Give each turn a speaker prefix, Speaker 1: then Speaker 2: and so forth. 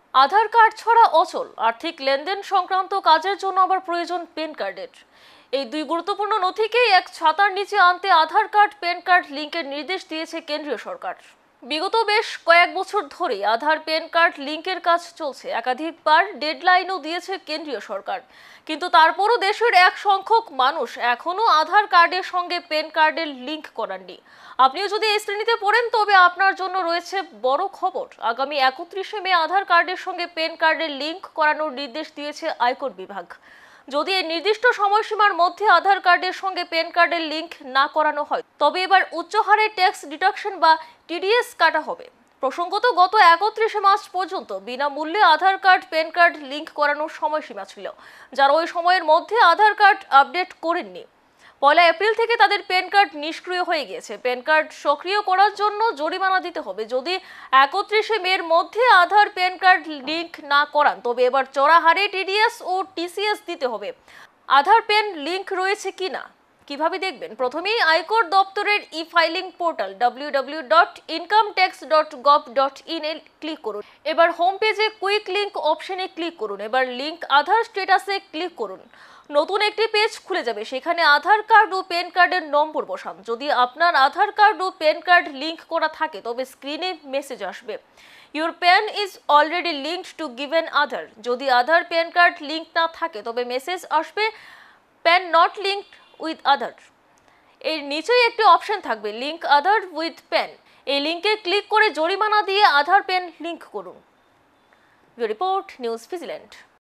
Speaker 1: আধার card ছাড়া অচল আর্থিক লেনদেন সংক্রান্ত কাজের জন্য আবার প্রয়োজন প্যান কার্ডের। এই দুই গুরুত্বপূর্ণ নথিকেই এক ছাতার নিচে আনতে আধার কার্ড প্যান কার্ড লিঙ্কের নির্দেশ দিয়েছে কেন্দ্রীয় সরকার। বিগত বেশ কয়েক বছর ধরে আধার প্যান কার্ড লিঙ্কের কাজ চলছে, একাধিকবার ডেডলাইনও দিয়েছে কেন্দ্রীয় সরকার। কিন্তু তারপরও দেশের এক সংখ্যক মানুষ এখনো আধার কার্ডের সঙ্গে প্যান কার্ডের লিঙ্ক করাননি। আপনিও যদি এই শ্রেণীতে পড়েন তবে আপনার জন্য রয়েছে বড় খবর। আগামী 31শে মে আধার কার্ডের সঙ্গে প্যান কার্ডের লিঙ্ক করানোর নির্দেশ দিয়েছে আয়কর বিভাগ। যদি এই নির্দিষ্ট সময়সীমার মধ্যে আধার কার্ডের সঙ্গে প্যান কার্ডের লিঙ্ক না করানো হয় তবে এবার উচ্চ হারে ট্যাক্স ডিডাকশন বা টিডিএস কাটা হবে। প্রসঙ্গত, গত 31শে মার্চ পর্যন্ত বিনামূল্যে Aadhaar card PAN card link করানোর সময়সীমা ছিল। যারা ওই সময়ের মধ্যে আধার কার্ড আপডেট করেননি, 1 এপ্রিল থেকে তাদের প্যান কার্ড নিষ্ক্রিয় হয়ে গিয়েছে। প্যান কার্ড সক্রিয় করার জন্য জরিমানা দিতে হবে। যদি 31শে মের মধ্যে আধার প্যান কার্ড লিঙ্ক না করান তবে এবার চড়া হারে টিডিএস ও টিসিএস দিতে হবে। আধার প্যান লিঙ্ক রয়েছে কিনা কিভাবে দেখবেন? প্রথমেই আয়কর দপ্তরের ই ফাইলিং পোর্টাল www.incometax.gov.in এ ক্লিক করুন। এবার হোম পেজে কুইক লিঙ্ক অপশনে ক্লিক করুন। এবার লিঙ্ক আধার স্ট্যাটাসে ক্লিক করুন। নতুন একটি পেজ খুলে যাবে, সেখানে আধার কার্ড ও প্যান কার্ডের নম্বর বসান। যদি আপনার আধার কার্ড ও প্যান কার্ড লিঙ্ক করা থাকে তবে স্ক্রিনে মেসেজ আসবে, your PAN is already linked to given Aadhaar. যদি আধার প্যান কার্ড লিঙ্ক না থাকে তবে মেসেজ আসবে, PAN not linked with Aadhaar. এর নিচেই একটি অপশন থাকবে লিঙ্ক আধার উইথ প্যান। এই লিঙ্কে ক্লিক করে জরিমানা দিয়ে আধার প্যান লিঙ্ক করুন। Report News vigilant.